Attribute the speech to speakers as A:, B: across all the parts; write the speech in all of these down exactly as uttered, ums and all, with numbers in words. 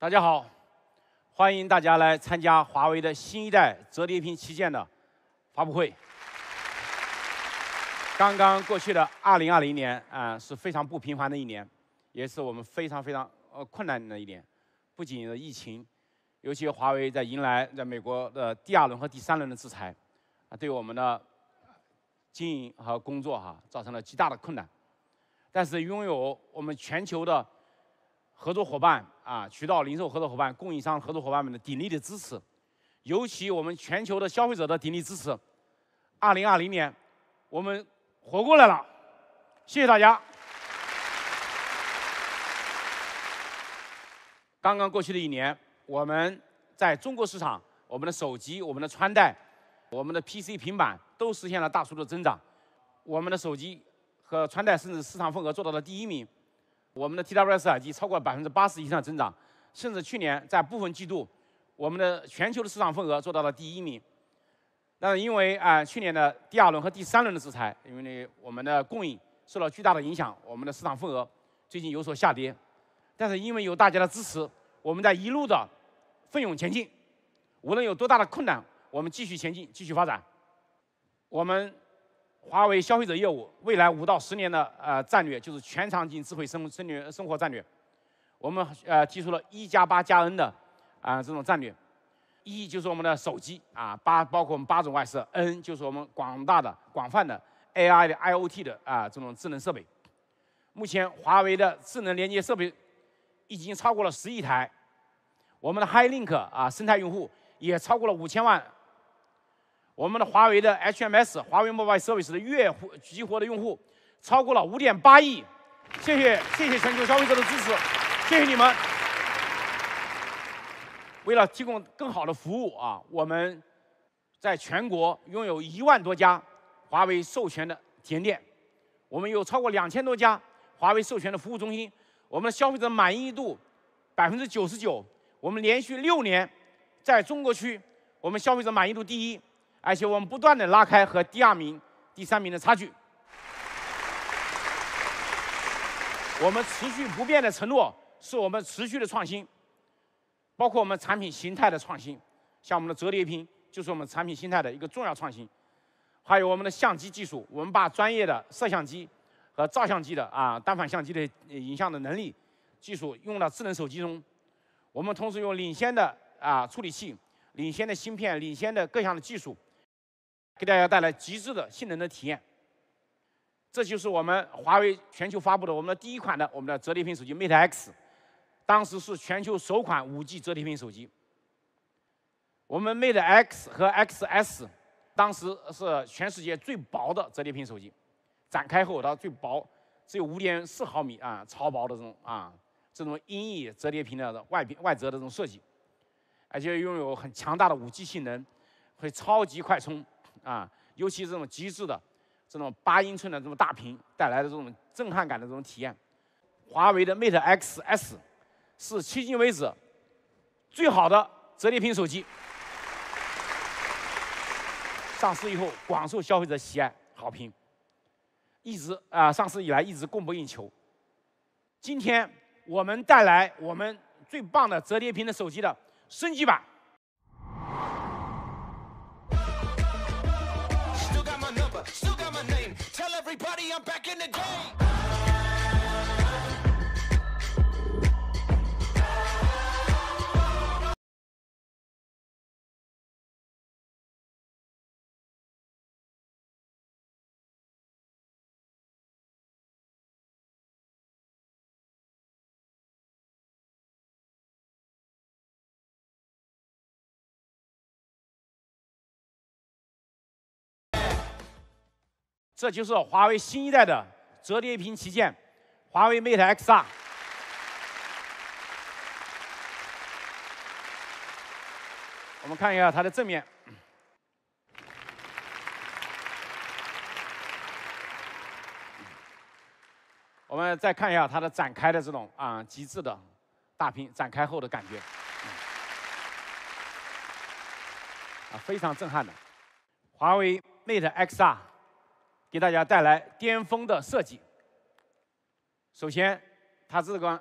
A: 大家好，欢迎大家来参加华为的新一代折叠屏旗舰的发布会。刚刚过去的二零二零年啊、呃，是非常不平凡的一年，也是我们非常非常呃困难的一年。不仅是疫情，尤其华为在迎来在美国的第二轮和第三轮的制裁，啊，对我们的经营和工作哈、啊、造成了极大的困难。但是拥有我们全球的合作伙伴啊，渠道零售合作伙伴、供应商合作伙伴们的鼎力的支持，尤其我们全球的消费者的鼎力支持，二零二零年我们活过来了，谢谢大家。刚刚过去的一年，我们在中国市场，我们的手机、我们的穿戴、我们的 P C 平板都实现了大幅度增长，我们的手机和穿戴甚至市场份额做到了第一名。我们的 T W S 耳机超过百分之八十以上的增长，甚至去年在部分季度，我们的全球的市场份额做到了第一名。但是因为啊、呃、去年的第二轮和第三轮的制裁，因为呢我们的供应受到巨大的影响，我们的市场份额最近有所下跌。但是因为有大家的支持，我们在一路的奋勇前进，无论有多大的困难，我们继续前进，继续发展。我们华为消费者业务未来五到十年的呃战略就是全场景智慧生生略生活战略。我们呃提出了一加八加 N 的啊、呃、这种战略。一就是我们的手机啊，八包括我们八种外设 ，N 就是我们广大的、广泛的 A I 的 I O T 的啊这种智能设备。目前华为的智能连接设备已经超过了十亿台，我们的 HiLink 啊生态用户也超过了五千万。我们的华为的 H M S 华为 Mobile Service 的月活激活的用户超过了五点八亿，谢谢谢谢全球消费者的支持，谢谢你们。为了提供更好的服务啊，我们在全国拥有一万多家华为授权的体验店，我们有超过两千多家华为授权的服务中心，我们的消费者满意度百分之九十九，我们连续六年在中国区我们消费者满意度第一。而且我们不断的拉开和第二名、第三名的差距。我们持续不变的承诺是我们持续的创新，包括我们产品形态的创新，像我们的折叠屏就是我们产品形态的一个重要创新。还有我们的相机技术，我们把专业的摄像机和照相机的啊单反相机的影像的能力技术用到智能手机中。我们同时用领先的啊处理器、领先的芯片、领先的各项的技术，给大家带来极致的性能的体验。这就是我们华为全球发布的我们的第一款的我们的折叠屏手机 Mate X， 当时是全球首款 五 G 折叠屏手机。我们 Mate X 和 X S 当时是全世界最薄的折叠屏手机，展开后它最薄，只有 五点四毫米啊，超薄的这种啊这种音译折叠屏的外屏外折的这种设计，而且拥有很强大的 五 G 性能，会超级快充。啊，尤其这种极致的这种八英寸的这种大屏带来的这种震撼感的这种体验，华为的 Mate X S 是迄今为止最好的折叠屏手机。上市以后广受消费者喜爱好评，一直啊、呃、上市以来一直供不应求。今天我们带来我们最棒的折叠屏的手机的升级版。Still got my name. Tell everybody I'm back in the game. 这就是华为新一代的折叠屏旗舰，华为 Mate X R。我们看一下它的正面，我们再看一下它的展开的这种啊极致的大屏展开后的感觉，啊非常震撼的。华为 Mate X R。给大家带来巅峰的设计。首先，它这个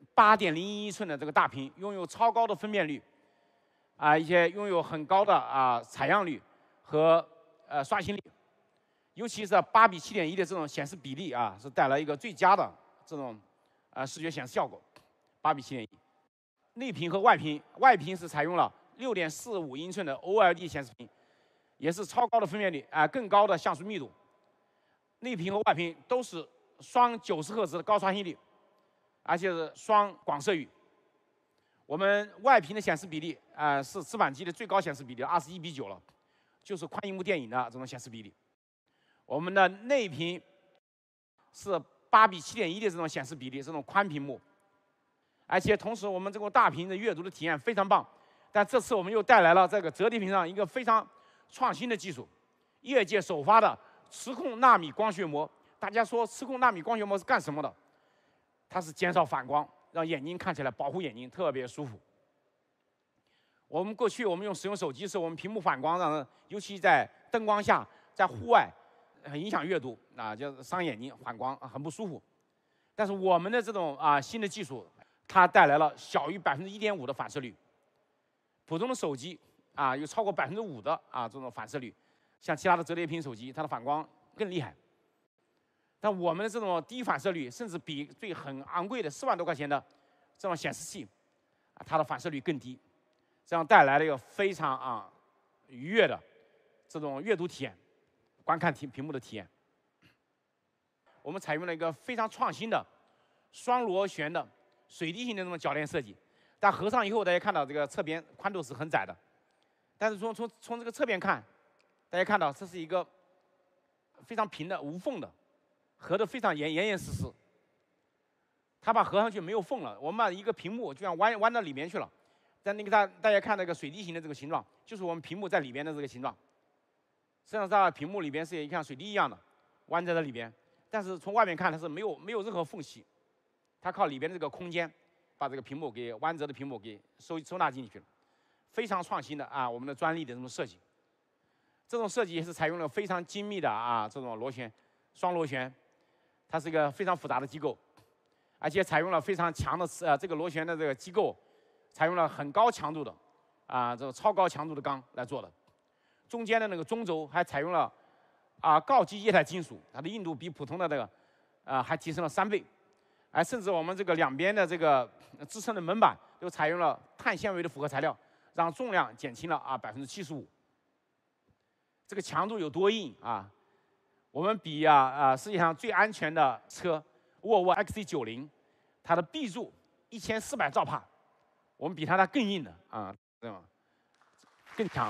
A: 八点零一英寸的这个大屏，拥有超高的分辨率，啊，一些拥有很高的啊采样率和呃刷新率，尤其是八比七点一的这种显示比例啊，是带来一个最佳的这种啊视觉显示效果，八比七点一。内屏和外屏，外屏是采用了六点四五英寸的 O L E D 显示屏，也是超高的分辨率啊，更高的像素密度。内屏和外屏都是双九十赫兹的高刷新率，而且是双广色域。我们外屏的显示比例啊、呃、是直板机的最高显示比例，二十一比九了，就是宽银幕电影的这种显示比例。我们的内屏是八比七点一的这种显示比例，这种宽屏幕。而且同时，我们这个大屏的阅读的体验非常棒。但这次我们又带来了这个折叠屏上一个非常创新的技术，业界首发的磁控纳米光学膜。大家说磁控纳米光学膜是干什么的？它是减少反光，让眼睛看起来保护眼睛特别舒服。我们过去我们用使用手机的时候，我们屏幕反光，让尤其在灯光下，在户外很影响阅读啊，就伤眼睛，反光很不舒服。但是我们的这种啊新的技术，它带来了小于百分之一点五的反射率。普通的手机啊有超过百分之五的啊这种反射率，像其他的折叠屏手机，它的反光更厉害。但我们的这种低反射率，甚至比最很昂贵的四万多块钱的这种显示器，啊它的反射率更低，这样带来了一个非常啊愉悦的这种阅读体验，观看屏屏幕的体验。我们采用了一个非常创新的双螺旋的水滴型的这种铰链设计，但合上以后，大家看到这个侧边宽度是很窄的，但是从从从这个侧边看，大家看到这是一个非常平的无缝的，合得非常严严严实实。它把合上去没有缝了，我们把一个屏幕就像弯弯到里面去了。但那个大大家看那个水滴形的这个形状，就是我们屏幕在里边的这个形状。实际上在屏幕里边是像水滴一样的弯在这里边，但是从外面看它是没有没有任何缝隙，它靠里边的这个空间把这个屏幕给弯折的屏幕给收收纳进去了，非常创新的啊我们的专利的这种设计。这种设计也是采用了非常精密的啊这种螺旋双螺旋，它是一个非常复杂的机构，而且采用了非常强的呃这个螺旋的这个机构，采用了很高强度的啊这个超高强度的钢来做的。中间的那个中轴还采用了啊高级液态金属，它的硬度比普通的这个啊还提升了三倍，而甚至我们这个两边的这个支撑的门板都采用了碳纤维的复合材料，让重量减轻了啊百分之七十五。这个强度有多硬啊？我们比啊啊世界上最安全的车沃尔沃 X C 九零，它的 B 柱一千四百兆帕，我们比它的更硬的啊，对吗？更强。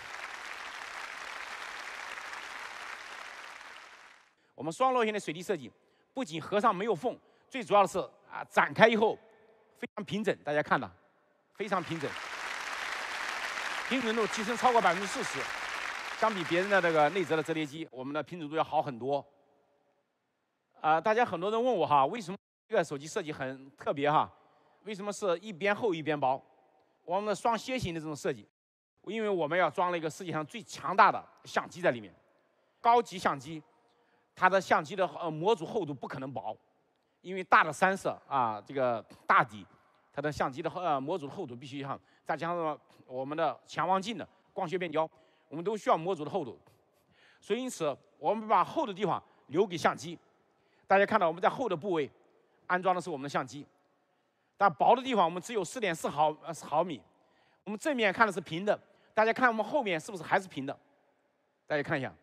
A: 我们双螺旋的水滴设计，不仅合上没有缝，最主要的是啊展开以后非常平整，大家看到，非常平整，平整度提升超过百分之四十。相比别人的这个内折的折叠机，我们的平整度要好很多。啊、呃，大家很多人问我哈，为什么这个手机设计很特别哈？为什么是一边厚一边薄？我们的双楔形的这种设计，因为我们要装了一个世界上最强大的相机在里面，高级相机，它的相机的呃模组厚度不可能薄，因为大的三摄啊，这个大底，它的相机的呃模组的厚度必须像，再加上我们的强望镜的光学变焦。我们都需要模组的厚度，所以因此我们把厚的地方留给相机。大家看到我们在厚的部位安装的是我们的相机，但薄的地方我们只有四点四毫毫米。我们正面看的是平的，大家看我们后面是不是还是平的？大家看一下，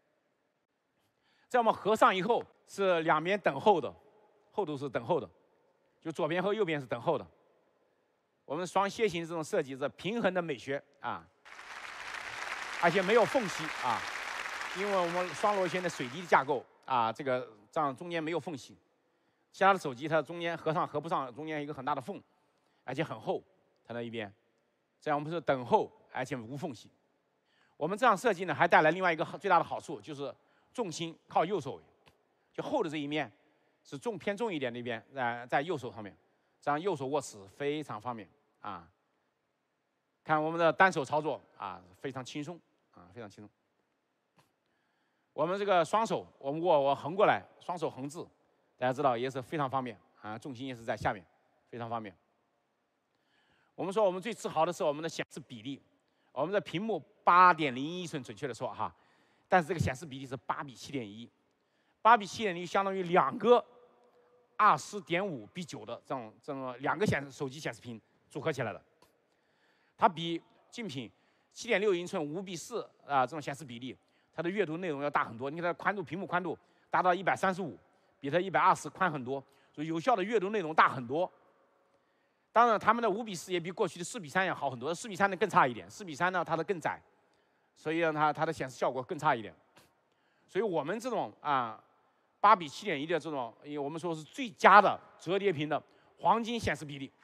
A: 在我们合上以后是两边等厚的，厚度是等厚的，就左边和右边是等厚的。我们双楔形这种设计是平衡的美学啊。而且没有缝隙啊，因为我们双螺旋的水滴架构啊，这个这样中间没有缝隙。其他的手机它中间合上合不上，中间一个很大的缝，而且很厚，它那一边，这样我们是等厚而且无缝隙。我们这样设计呢，还带来另外一个最大的好处，就是重心靠右手，就厚的这一面是重偏重一点那边，在在右手上面，这样右手握持非常方便啊。看我们的单手操作啊，非常轻松。啊，非常轻松。我们这个双手，我们握我横过来，双手横置，大家知道也是非常方便啊，重心也是在下面， 非常方便。我们说我们最自豪的是我们的显示比例，我们的屏幕八点零一寸，准确的说哈，但是这个显示比例是八比七点一，八比七点一相当于两个二十点五比九的这种这种两个显示手机显示屏组合起来的，它比竞品七点六英寸五比四啊这种显示比例，它的阅读内容要大很多。你看它宽度，屏幕宽度达到一百三十五，比它一百二十宽很多，所以有效的阅读内容大很多。当然，他们的五比四也比过去的四比三要好很多，四比三呢更差一点，四比三呢它的更窄，所以让它它的显示效果更差一点。所以我们这种啊八比七点一的这种，我们说是最佳的折叠屏的黄金显示比例，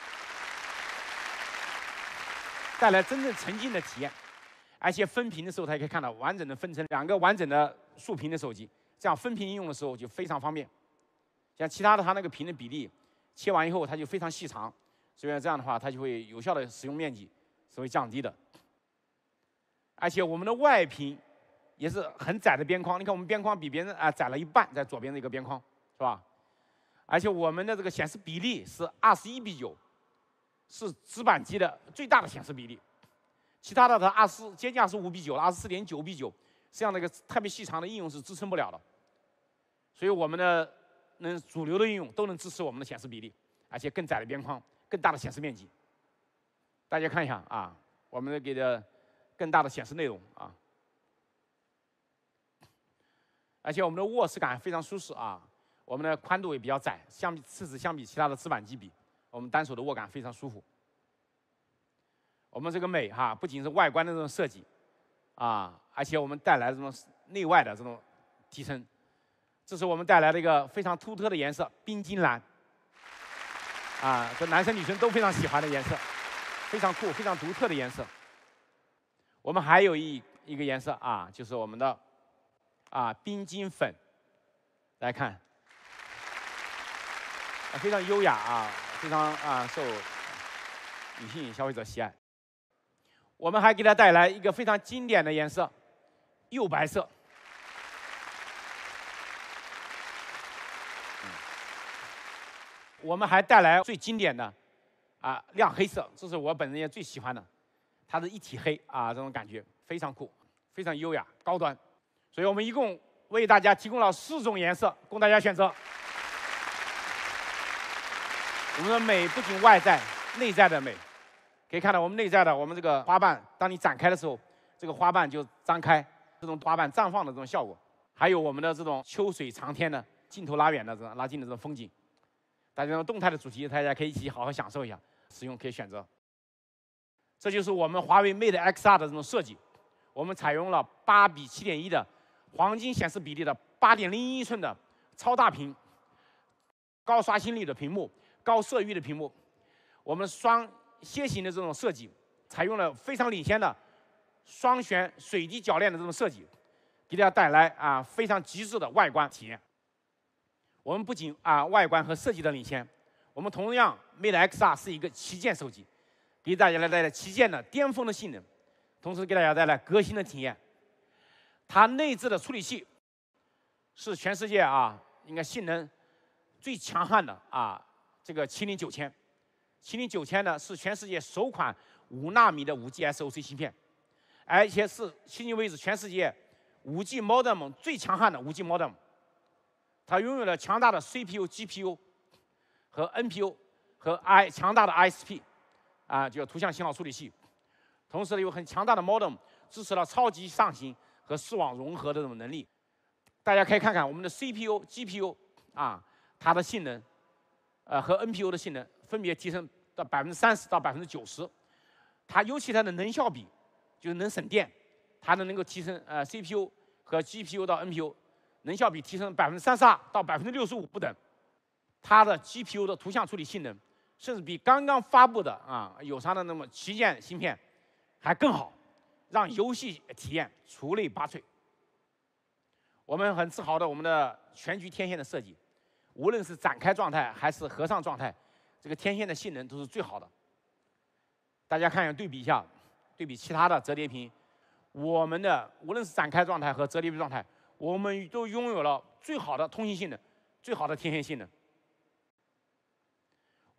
A: 带来真正沉浸的体验。而且分屏的时候，它也可以看到完整的分成两个完整的竖屏的手机，这样分屏应用的时候就非常方便。像其他的它那个屏的比例切完以后，它就非常细长，所以这样的话，它就会有效的使用面积是会降低的。而且我们的外屏也是很窄的边框，你看我们边框比别人啊窄了一半，在左边的一个边框，是吧？而且我们的这个显示比例是二十一比九，是直板机的最大的显示比例。其他的它二十接近二十五比九了，二十四点九比九，这样的一个特别细长的应用是支撑不了的。所以我们的能主流的应用都能支持我们的显示比例，而且更窄的边框，更大的显示面积。大家看一下啊，我们的给的更大的显示内容啊，而且我们的握持感非常舒适啊，我们的宽度也比较窄，相比甚至相比其他的直板机比，我们单手的握感非常舒服。我们这个美哈，不仅是外观的这种设计，啊，而且我们带来的这种内外的这种提升。这是我们带来的一个非常突出的颜色——冰晶蓝，啊，这男生女生都非常喜欢的颜色，非常酷、非常独特的颜色。我们还有一一个颜色啊，就是我们的啊冰晶粉，来看，啊，非常优雅啊，非常啊受女性消费者喜爱。我们还给它带来一个非常经典的颜色——釉白色。我们还带来最经典的啊亮黑色，这是我本人也最喜欢的，它是一体黑啊，这种感觉非常酷，非常优雅高端。所以我们一共为大家提供了四种颜色供大家选择。我们的美不仅外在，内在的美。可以看到我们内在的我们这个花瓣，当你展开的时候，这个花瓣就张开，这种花瓣绽放的这种效果，还有我们的这种秋水长天的镜头拉远的这种拉近的这种风景。大家这种动态的主题，大家可以一起好好享受一下，使用可以选择。这就是我们华为 Mate X R 的这种设计，我们采用了八比七点一的黄金显示比例的八点零一英寸的超大屏，高刷新率的屏幕，高色域的屏幕，我们双楔形的这种设计，采用了非常领先的双旋水滴铰链的这种设计，给大家带来啊非常极致的外观体验。我们不仅啊外观和设计的领先，我们同样 Mate X R 是一个旗舰手机，给大家来带来旗舰的巅峰的性能，同时给大家带来革新的体验。它内置的处理器是全世界啊应该性能最强悍的啊这个麒麟九千。麒麟九千呢是全世界首款五纳米的五 G S O C 芯片，而且是迄今为止全世界五 G modem 最强悍的五 G modem。它拥有了强大的 C P U、G P U 和 N P U 和 I 强大的 I S P 啊，就图像信号处理器。同时呢，有很强大的 modem 支持了超级上行和视网融合的这种能力。大家可以看看我们的 C P U、G P U 啊，它的性能，呃和 N P U 的性能分别提升到百分之三十到百分之九十。它尤其它的能效比，就是能省电，它能能够提升呃 C P U 和 G P U 到 N P U。能效比提升百分之三十二到百分之六十五不等，它的 G P U 的图像处理性能，甚至比刚刚发布的啊友商的那么旗舰芯片还更好，让游戏体验出类拔萃。我们很自豪的我们的全局天线的设计，无论是展开状态还是合上状态，这个天线的性能都是最好的。大家看一下对比一下，对比其他的折叠屏，我们的无论是展开状态和折叠屏状态，我们都拥有了最好的通信性能，最好的天线性能。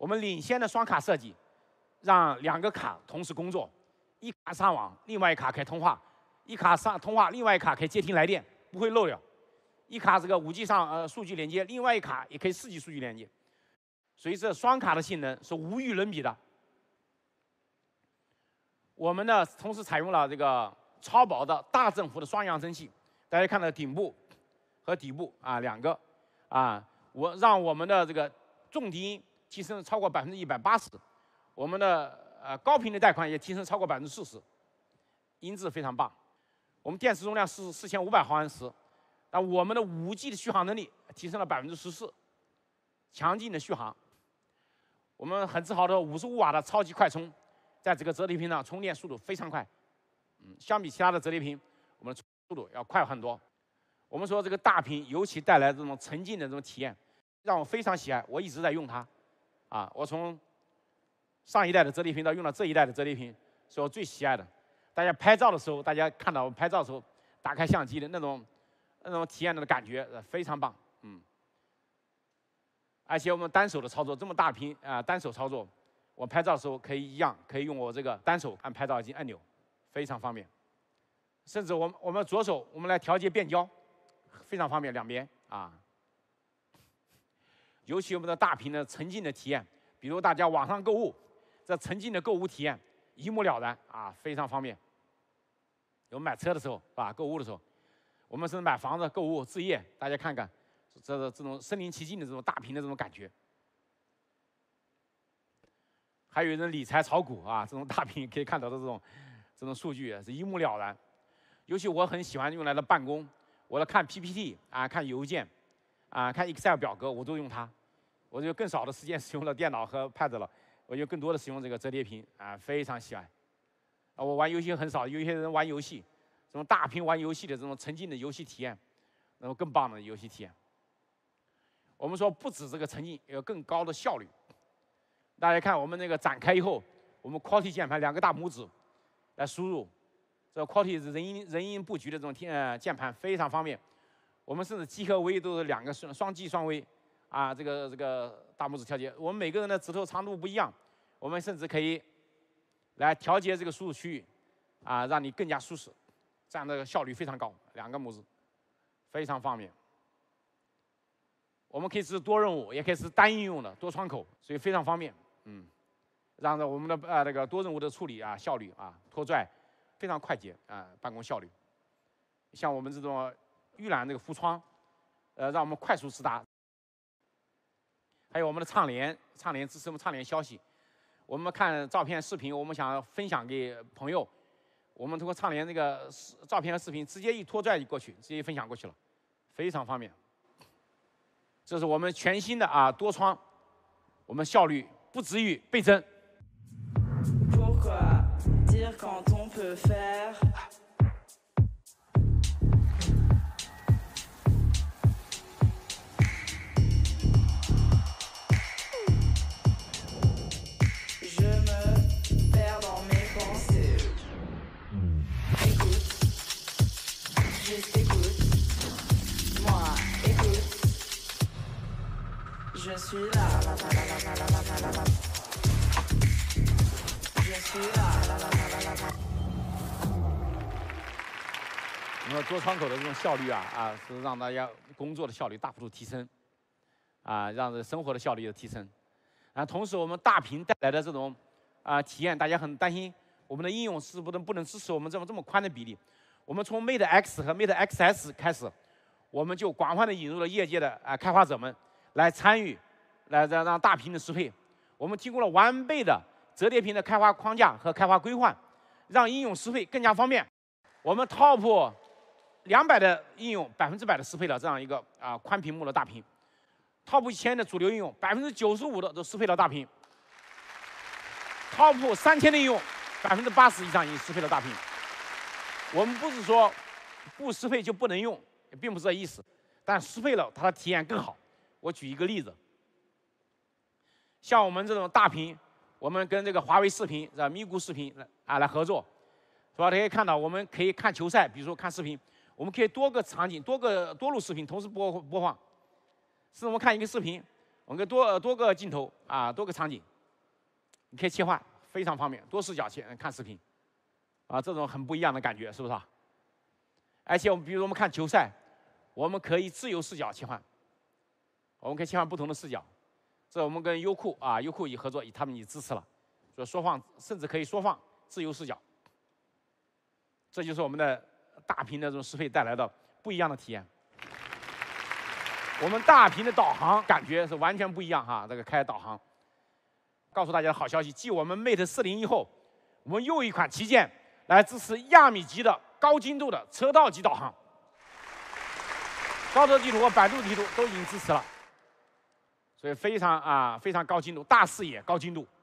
A: 我们领先的双卡设计，让两个卡同时工作，一卡上网，另外一卡可以通话；一卡上通话，另外一卡可以接听来电，不会漏掉；一卡这个五 G 上呃数据连接，另外一卡也可以四 G 数据连接。所以这双卡的性能是无与伦比的。我们呢，同时采用了这个超薄的大振幅的双扬声器，大家看到顶部和底部啊两个啊，我让我们的这个重低音提升超过百分之一百八十，我们的呃高频的带宽也提升超过百分之四十，音质非常棒。我们电池容量是四千五百毫安时，那我们的五 G 的续航能力提升了百分之十四，强劲的续航。我们很自豪的五十五瓦的超级快充，在这个折叠屏上充电速度非常快，嗯，相比其他的折叠屏，我们的速度要快很多。我们说这个大屏尤其带来这种沉浸的这种体验，让我非常喜爱，我一直在用它。啊，我从上一代的折叠屏到用到这一代的折叠屏，是我最喜爱的。大家拍照的时候，大家看到我拍照的时候，打开相机的那种那种体验的感觉，呃，非常棒，嗯。而且我们单手的操作，这么大屏啊、呃，单手操作，我拍照的时候可以一样，可以用我这个单手按拍照键按钮，非常方便。甚至我们我们左手我们来调节变焦，非常方便，两边啊。尤其我们的大屏的沉浸的体验，比如大家网上购物，这沉浸的购物体验一目了然啊，非常方便。有买车的时候是吧？购物的时候，我们是买房子、购物、置业，大家看看，这个这种身临其境的这种大屏的这种感觉。还有人理财炒股啊，这种大屏可以看到的这种这种数据是一目了然。尤其我很喜欢用来的办公，我来看 P P T 啊，看邮件。啊，看 Excel 表格我都用它，我就更少的时间使用了电脑和 Pad 了，我就更多的使用这个折叠屏啊，非常喜爱。啊，我玩游戏很少，有一些人玩游戏，这种大屏玩游戏的这种沉浸的游戏体验，那种更棒的游戏体验。我们说不止这个沉浸，有更高的效率。大家看我们那个展开以后，我们 Q W E R T Y 键盘两个大拇指来输入，这个 Q W E R T Y 人音人音布局的这种键呃键盘非常方便。我们甚至 G 和 V 都是两个双双 G 双 V， 啊，这个这个大拇指调节。我们每个人的指头长度不一样，我们甚至可以来调节这个输入区域，啊，让你更加舒适，这样的效率非常高。两个拇指，非常方便。我们可以是多任务，也可以是单应用的多窗口，所以非常方便。嗯，让我们的呃那个多任务的处理啊效率啊拖拽非常快捷啊，办公效率。像我们这种预览这个浮窗，呃，让我们快速直达。还有我们的畅联，畅联支持我们畅联消息。我们看照片、视频，我们想分享给朋友，我们通过畅联这个照片和视频，直接一拖拽就过去，直接分享过去了，非常方便。这是我们全新的啊多窗，我们效率不止于倍增。Pourquoi dire quand on peut faire Je suis là, la la la la la la la la. Je suis là, la la la la la la. 那么多窗口的这种效率啊啊，是让大家工作的效率大幅度提升，啊，让这生活的效率也提升。啊，同时我们大屏带来的这种啊体验，大家很担心我们的应用是不能不能支持我们这么这么宽的比例。我们从 Mate X 和 Mate X S 开始，我们就广泛的引入了业界的啊开发者们。来参与，来让让大屏的适配。我们提供了完备的折叠屏的开发框架和开发规范，让应用适配更加方便。我们 Top 两百的应用百分之百的适配了这样一个啊宽屏幕的大屏 ，Top 一千的主流应用百分之九十五的都适配了大屏 ，Top 三千的应用百分之八十以上已经适配了大屏。我们不是说不适配就不能用，也并不是这意思，但适配了它的体验更好。我举一个例子，像我们这种大屏，我们跟这个华为视频、啊咪咕视频啊来合作，是吧？大家可以看到，我们可以看球赛，比如说看视频，我我们可以多个场景、多个多路视频同时播播放。是我们看一个视频， 我们可以多多个镜头啊，多个场景，你可以切换，非常方便，多视角切看视频，啊，这种很不一样的感觉，是不是啊？而且我们比如我们看球赛，我们可以自由视角切换，我们可以切换不同的视角。这我们跟优酷啊，优酷已合作，他们已支持了，说缩放甚至可以缩放自由视角。这就是我们的大屏的这种适配带来的不一样的体验。我们大屏的导航感觉是完全不一样哈，这个开导航。告诉大家的好消息，继我们 Mate 四零以后，我们又一款旗舰来支持亚米级的高精度的车道级导航。高德地图和百度地图都已经支持了，所以非常啊非常高精度，大视野高精度。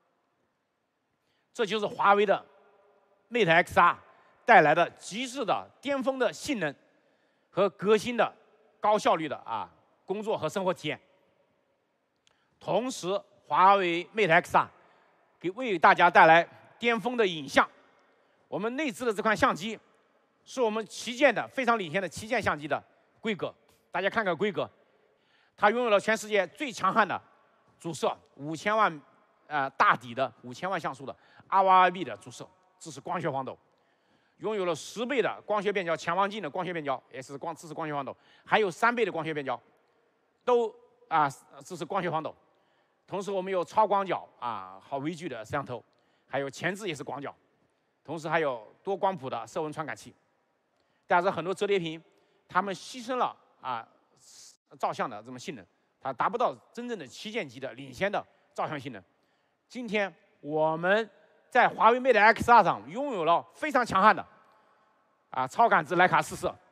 A: 这就是华为的 Mate X R 带来的极致的巅峰的性能和革新的高效率的啊工作和生活体验。同时，华为 Mate X R 给为大家带来巅峰的影像。我们内置的这款相机是我们旗舰的非常领先的旗舰相机的规格。大家看看规格，它拥有了全世界最强悍的主摄，五千万呃大底的五千万像素的 R Y B 的主摄，支持光学黄抖。拥有了十倍的光学变焦，潜望镜的光学变焦也是光支持光学黄抖，还有三倍的光学变焦，都啊支持光学黄抖。同时，我们有超广角啊好微距的摄像头，还有前置也是广角，同时还有多光谱的色温传感器。但是很多折叠屏，它们牺牲了啊照相的这种性能，它达不到真正的旗舰级的领先的照相性能。今天我们在华为 Mate X R 上拥有了非常强悍的啊超感知徕卡四摄，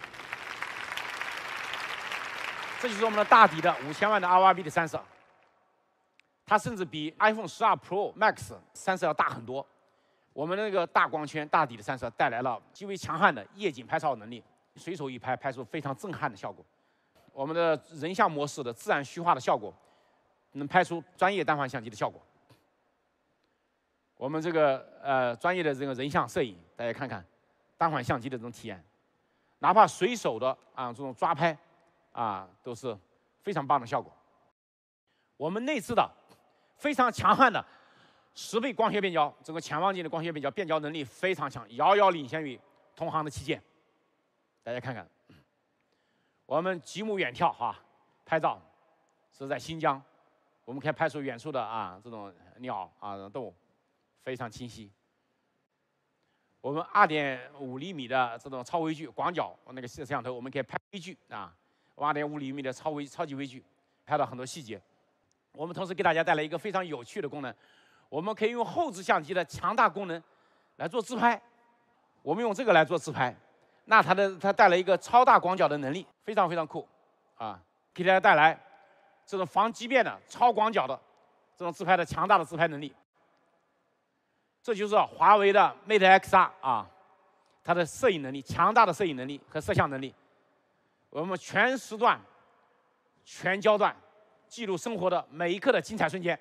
A: 这就是我们的大底的五千万的 R Y B 的三摄，它甚至比 iPhone 十二 Pro Max 三摄要大很多。我们那个大光圈大底的三摄带来了极为强悍的夜景拍照能力，随手一拍拍出非常震撼的效果。我们的人像模式的自然虚化的效果，能拍出专业单反相机的效果。我们这个呃专业的这个人像摄影，大家看看单反相机的这种体验，哪怕随手的啊这种抓拍啊都是非常棒的效果。我们内置的非常强悍的十倍光学变焦，这个潜望镜的光学变焦变焦能力非常强，遥遥领先于同行的旗舰。大家看看，我们极目远眺哈，拍照是在新疆，我们可以拍出远处的啊这种鸟啊动物。非常清晰。我们二点五厘米的这种超微距广角那个摄像头，我们可以拍微距啊，二点五厘米的超微超级微距，拍到很多细节。我们同时给大家带来一个非常有趣的功能，我们可以用后置相机的强大功能来做自拍。我们用这个来做自拍，那它的它带来一个超大广角的能力，非常非常酷啊，给大家带来这种防畸变的超广角的这种自拍的强大的自拍能力。这就是华为的 Mate X R 啊，它的摄影能力，强大的摄影能力和摄像能力，我们全时段、全焦段记录生活的每一刻的精彩瞬间。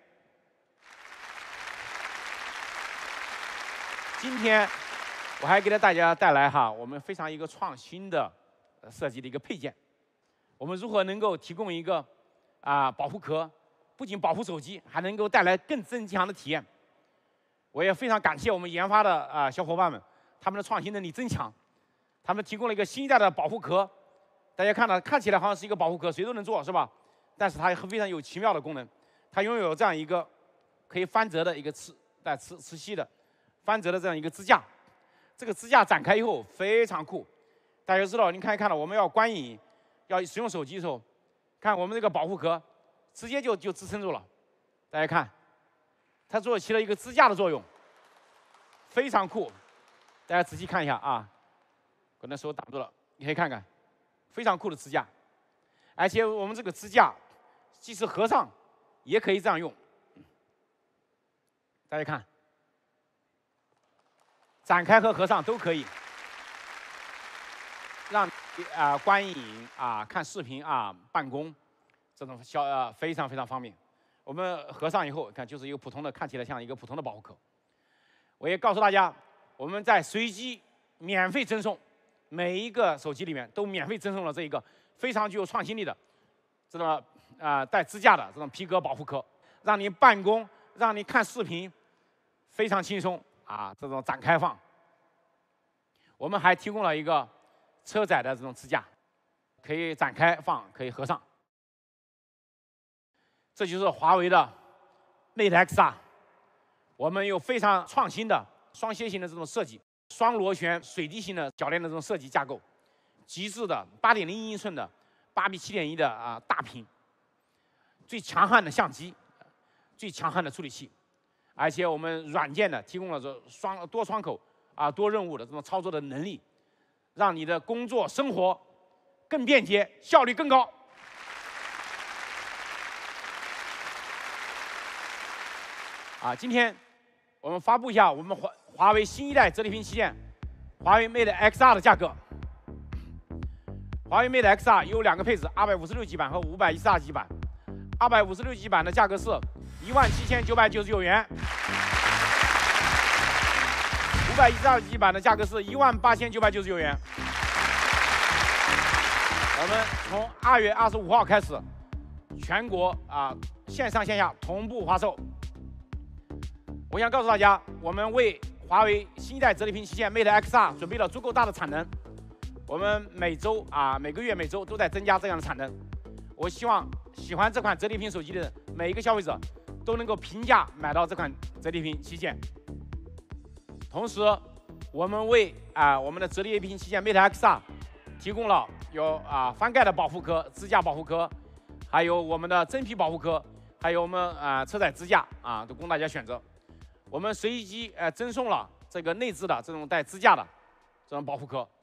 A: 今天我还给大家带来哈，我们非常一个创新的设计的一个配件，我们如何能够提供一个啊保护壳，不仅保护手机，还能够带来更增强的体验。我也非常感谢我们研发的啊小伙伴们，他们的创新能力真强，他们提供了一个新一代的保护壳。大家看到，看起来好像是一个保护壳，谁都能做，是吧？但是它非常有奇妙的功能，它拥有这样一个可以翻折的一个磁带磁磁吸的翻折的这样一个支架。这个支架展开以后非常酷，大家知道，您看一看到我们要观影、要使用手机的时候，看我们这个保护壳直接就就支撑住了。大家看。它做起了一个支架的作用，非常酷。大家仔细看一下啊，我那手挡住了，你可以看看，非常酷的支架。而且我们这个支架，即使合上，也可以这样用。大家看，展开和合上都可以，让啊、呃、观影啊、看视频啊、办公，这种消呃非常非常方便。我们合上以后，看就是一个普通的，看起来像一个普通的保护壳。我也告诉大家，我们在随机免费赠送，每一个手机里面都免费赠送了这一个非常具有创新力的这个啊、呃、带支架的这种皮革保护壳，让你办公、让你看视频非常轻松啊。这种展开放，我们还提供了一个车载的这种支架，可以展开放，可以合上。这就是华为的 Mate X R， 我们有非常创新的双楔形的这种设计，双螺旋水滴型的铰链的这种设计架构，极致的八点零英寸的八比七点一的啊大屏，最强悍的相机，最强悍的处理器，而且我们软件呢提供了这双多窗口啊多任务的这种操作的能力，让你的工作生活更便捷，效率更高。啊，今天我们发布一下我们华华为新一代折叠屏旗舰华为 Mate X R 的价格。华为 Mate X R 有两个配置，二百五十六 G 版和五百一十二 G 版。二百五十六 G 版的价格是一万七千九百九十九元，五百一十二 G 版的价格是一万八千九百九十九元。我们从二月二十五号开始，全国啊线上线下同步发售。我想告诉大家，我们为华为新一代折叠屏旗舰 Mate X R 准备了足够大的产能。我们每周啊，每个月、每周都在增加这样的产能。我希望喜欢这款折叠屏手机的每一个消费者都能够平价买到这款折叠屏旗舰。同时，我们为啊我们的折叠屏旗舰 Mate X R 提供了有啊翻盖的保护壳、支架保护壳，还有我们的真皮保护壳，还有我们啊车载支架啊，都供大家选择。我们随机呃赠送了这个内置的这种带支架的这种保护壳。